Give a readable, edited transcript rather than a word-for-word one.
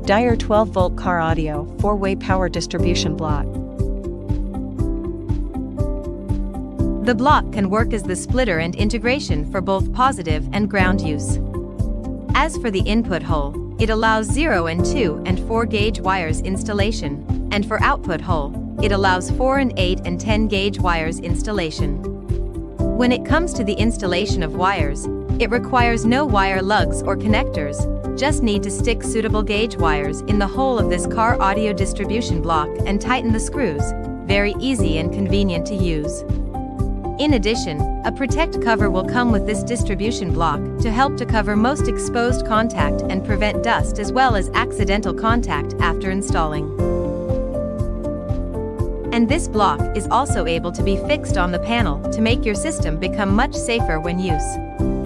Dyer 12-volt car audio 4-way power distribution block. The block can work as the splitter and integration for both positive and ground use. As for the input hole, it allows 0 and 2 and 4 gauge wires installation, and for output hole, it allows 4 and 8 and 10 gauge wires installation. When it comes to the installation of wires, it requires no wire lugs or connectors, just need to stick suitable gauge wires in the hole of this car audio distribution block and tighten the screws, very easy and convenient to use. In addition, a protect cover will come with this distribution block to help to cover most exposed contact and prevent dust as well as accidental contact after installing. And this block is also able to be fixed on the panel to make your system become much safer when used.